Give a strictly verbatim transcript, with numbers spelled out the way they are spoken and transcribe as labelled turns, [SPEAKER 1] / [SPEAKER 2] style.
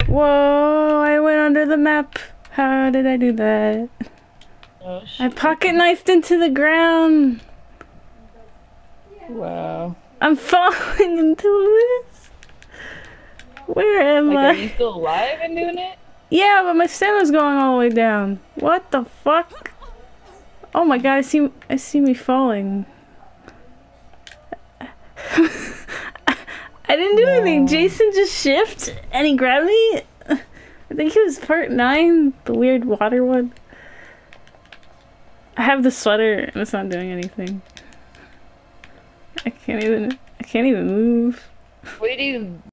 [SPEAKER 1] Whoa, I went under the map. How did I do that?
[SPEAKER 2] Oh,
[SPEAKER 1] I pocket knifed into the ground.
[SPEAKER 2] Wow.
[SPEAKER 1] I'm falling into this. Where am
[SPEAKER 2] Like,
[SPEAKER 1] I?
[SPEAKER 2] are you still alive and doing it?
[SPEAKER 1] Yeah, but my stamina's going all the way down. What the fuck? Oh my god, I see I see me falling. I didn't do
[SPEAKER 2] No.
[SPEAKER 1] anything. Jason just shifted and he grabbed me. I think it was part nine, the weird water one. I have the sweater and it's not doing anything. I can't even I can't even move.
[SPEAKER 2] What did you